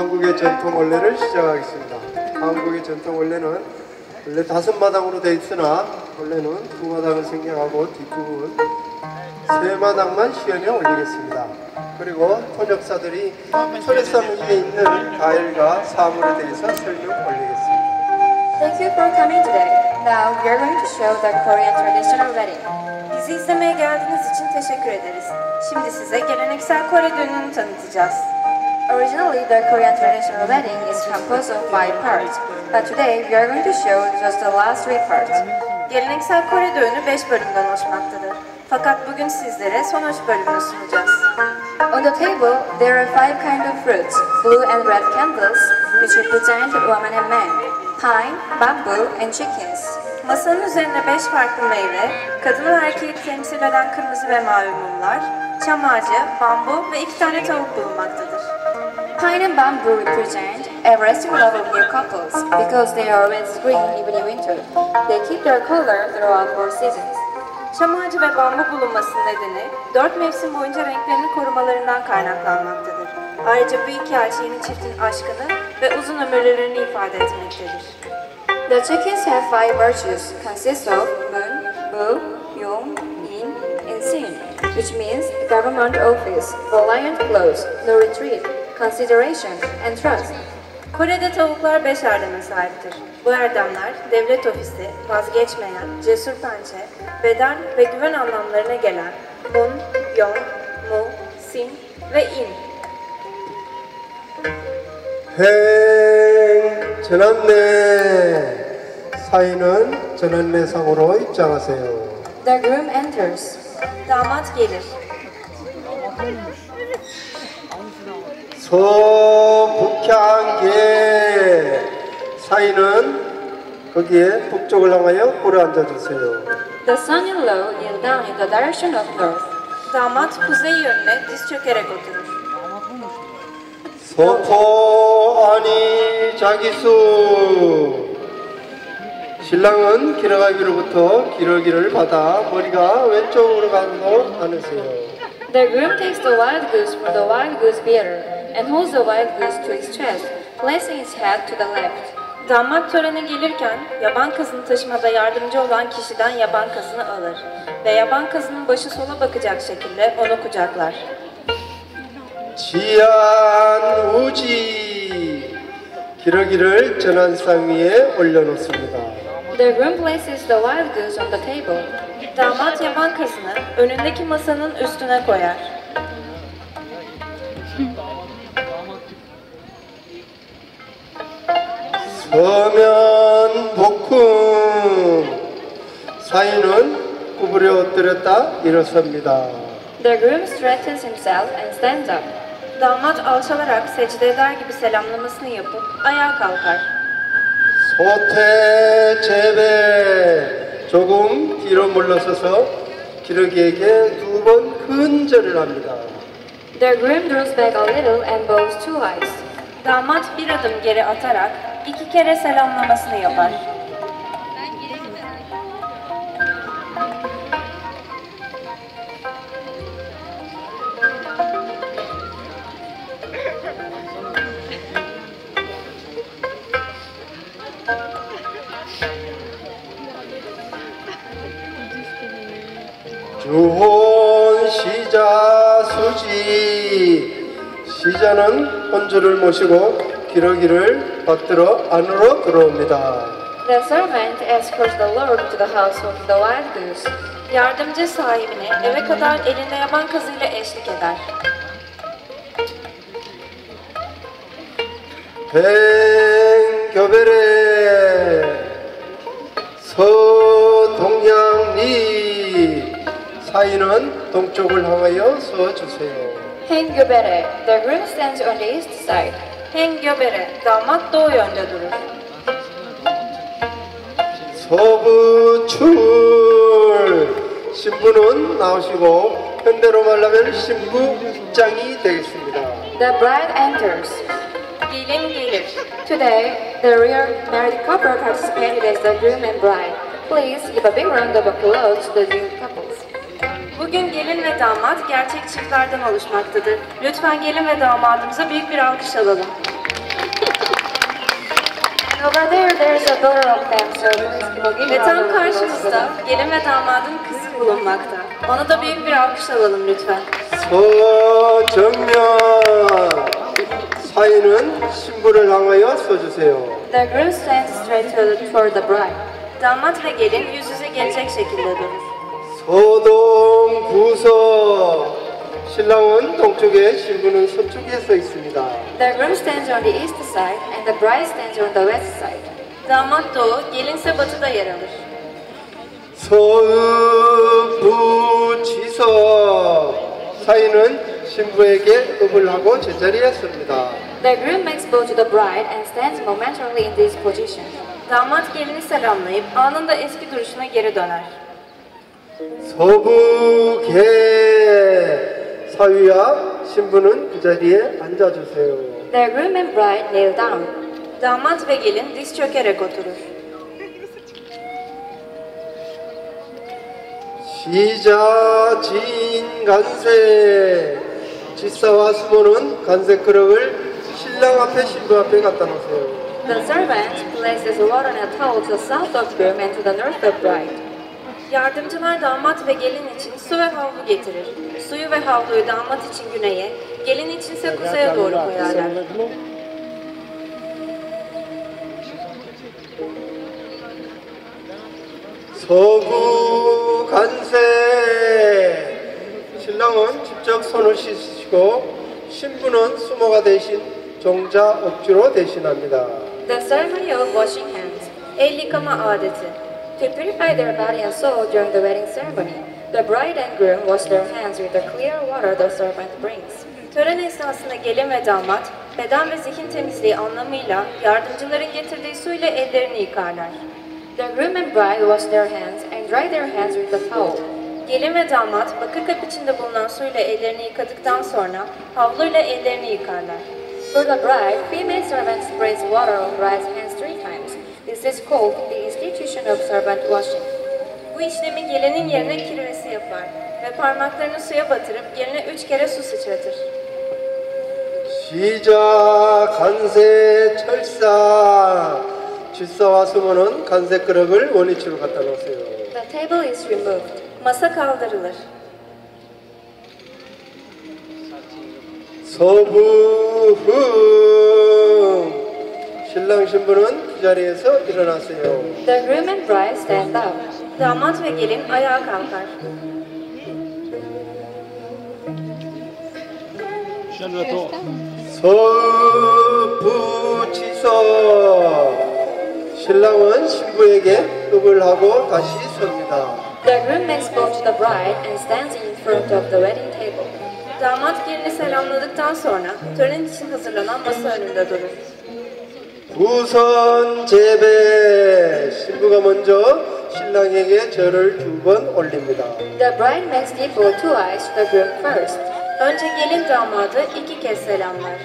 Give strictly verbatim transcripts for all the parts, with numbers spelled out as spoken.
한국의 전통 원래를 시작하겠습니다. 한국의 전통 원래는 원래 다섯 마당으로 되어 있으나 원래는 두 마당을 생략하고 뒷부분 세 마당만 시연에 올리겠습니다. 그리고 통역사들이 초래상 위에 있는 과일과 사물에 대해서 설명 올리겠습니다. Thank you for coming today. Now we are going to show the Korean traditional wedding. Bizi izlemeye geldiğiniz için teşekkür ederiz. Şimdi size geleneksel Kore düğününü tanıtacağız. Originally, the Korean traditional wedding is composed of five parts, but today we are going to show just the last three parts. Geleneksel Kore düğünü beş bölümden oluşmaktadır. Fakat bugün sizlere son üç bölümünü sunacağız. On the table, there are five kinds of fruits, blue and red candles, which represent women and men, pine, bamboo, and chickens. Masanın üzerinde beş farklı meyve, kadın ve erkeği temsil eden kırmızı ve mavi mumlar, çam ağacı, bambu ve iki tane tavuk bulunmaktadır. Pine and bamboo represent everlasting love of new couples because they are always green even in winter. They keep their color throughout four seasons. Çam ağacı ve bambu bulunmasının nedeni dört mevsim boyunca renklerini korumalarından kaynaklanmaktadır. Ayrıca bu iki ağaç yeni çiftin aşkını ve uzun ömürlerini ifade etmektedir. The chickens have five virtues, consist of moon, bu, yong, in, and sin, which means government office, valiant clothes, no retreat, consideration, and trust. Kore'de tavuklar beş erdeme sahiptir. Bu erdemler devlet ofisi, vazgeçmeyen, cesur pençe, beden ve güven anlamlarına gelen mun, yong, mu, sin ve in. 행 전환내 사인은 전환내상으로 입장하세요. The groom enters. Damat gelir. 서북향계 사인은 거기에 북쪽을 향하여 꿇어 앉아주세요. The son-in-law kneel down in the direction of north. Damat kuzey yönüne diz çökerek oturur. 서포 아니 자기수 신랑은 기러가기로부터 기러기를 받아 머리가 왼쪽으로 가도록 하세요. The groom takes the wild goose from the wild goose beater and holds the wild goose to his chest, placing his head to the left. Damat törene gelirken yaban kazını taşımada yardımcı olan kişiden yaban kazını alır ve yaban kazının başı sola bakacak şekilde onu kucaklar. 지안 우지 기러기를 전환상 위에 올려놓습니다. The groom places the wild goose on the table. Damat yaban kazını önündeki masanın üstüne koyar. 서면 복쿵 사인은 구부려 엎드렸다 일어섭니다. The groom straightens himself and stands up. Damat alçalarak secde eder gibi selamlamasını yapıp ayağa kalkar. 소태 제배 조금 뒤로 물러서서 기러기에게 두 번 큰절을 합니다. The groom draws back a little and bows twice. Damat bir adım geri atarak iki kere selamlamasını yapar. 주혼 시자 수지 시자는 혼주를 모시고 기러기를 받들어 안으로 들어옵니다. The servant escorts the lord to the house of the wild goose. Yardımcı sahibine eve kadar elinde yaban kazıyla eşlik eder. 뱅교베레 서동양리 사인은 동쪽을 향하여 서주세요. Hengyobere. The groom stands on the east side. Hengyobere. Damat doğu yönde durur. 서부출 신부는 나오시고 현대로 말하면 신부 입장이 되겠습니다. The bride enters. Gelin gelir. Today, the real married couple participated as the groom and bride. Please give a big round of applause to the new couples. Bugün gelin ve damat gerçek çiftlerden oluşmaktadır. Lütfen gelin ve damadımıza büyük bir alkış alalım. Over there, there's a daughter of them, so we'll give Ve her tam a karşımızda gelin ve damadın kızı bulunmakta. Ona da büyük bir alkış alalım lütfen. 서정면 사인은 신부를 향하여 서주세요. The groom stands straight to- toward the bride. Damat ve gelin yüz yüze gelecek şekilde durur. 서동 부서 신랑은 동쪽에 신부는 서쪽에 서 있습니다. The groom stands on the east side and the bride stands on the west side. Damat doğu, gelinse batıda yer alır. 서부지서 사인은 신부에게 업을 하고 제자리에 섭니다. The groom makes bow to the bride and stands momentarily in this position. Damat gelini selamlayıp anında eski duruşuna geri döner. 서북에 사위와 신부는 그 자리에 앉아주세요. The groom and bride kneel down. Damat ve gelin diz çökerek oturur. 시자 지인 간세 지사와 수모는 간세 그릇을 신랑 앞에 신부 앞에 갖다 놓으세요. The servant places water in a towel to the south of groom and to the north of bride. Yardımcılar damat ve gelin için su ve havlu getirir. Suyu ve havluyu damat için güneye, gelin içinse kuzeye doğru koyarlar. 서구 간세 신랑은 직접 손을 씻으시고 신부는 수모가 대신 종자 억지로 대신합니다. The ceremony of washing hands. El yıkama adeti. To purify their body and soul during the wedding ceremony, the bride and groom wash their hands with the clear water the servant brings. Tören esnasında gelin ve damat, beden ve zihin temizliği anlamıyla yardımcıların getirdiği suyla ellerini yıkarlar. The groom and bride wash their hands and dry their hands with the towel. Gelin ve damat bakır kap içinde bulunan suyla ellerini yıkadıktan sonra havluyla ellerini yıkarlar. For the bride, female servant sprays water on bride's hands three times. This is called the institution of servant washing. Bu işlemi gelinin yerine kirvesi yapar ve parmaklarını suya batırıp yerine üç kere su sıçratır. 시자 간세 철사 질사와 수모는 간세 그릇을 원위치로 갖다 놓으세요. The table is removed. Masa kaldırılır. 서부흥 신랑 신부는 그 자리에서 일어나세요. The groom and bride stand up. Damat ve gelin ayağa kalkar. 서부지서 신랑은 신부에게 읍을 하고 다시 섭니다. The groom makes bow to the bride and stands in front of the wedding table. Damat gelini selamladıktan sonra tören için hazırlanan masa önünde durur. 우선 제배 신부가 먼저 신랑에게 절을 두 번 올립니다. The bride makes the bow twice to the groom first. Önce gelin damadı iki kez selamlar.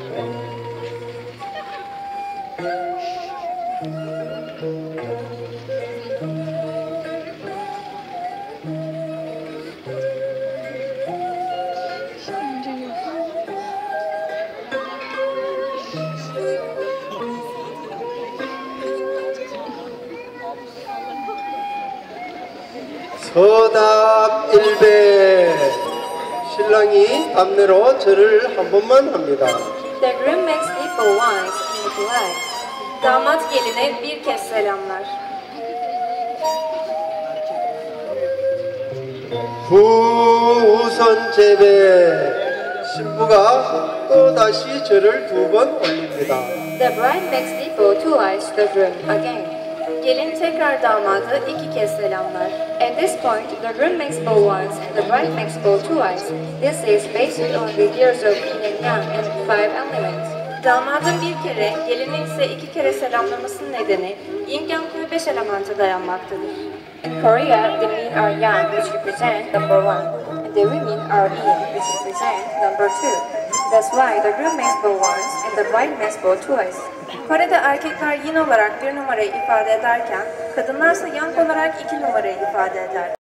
서답 일배 신랑이 담내로 절을 한 번만 합니다. The groom makes the bow once in the flag. Damat geline bir kez selamlar. 부우선 제배 신부가 또 다시 절을 두 번 올립니다. The bride makes the bow twice to the groom again. Gelin tekrar damadı iki kez selamlar. At this point, the groom makes bow once and the bride makes bow twice. This is based on the years of yin and yang and five elements. Damadın bir kere, gelinin ise iki kere selamlamasının nedeni yin yang ve beş elemente dayanmaktadır. In Korea, the men are yang, which represent number one, and the women are yin, which represent number two. That's why the groom makes bow once and the bride makes bow twice. Kore'de erkekler yin olarak bir numarayı ifade ederken, kadınlarsa yang olarak iki numarayı ifade eder.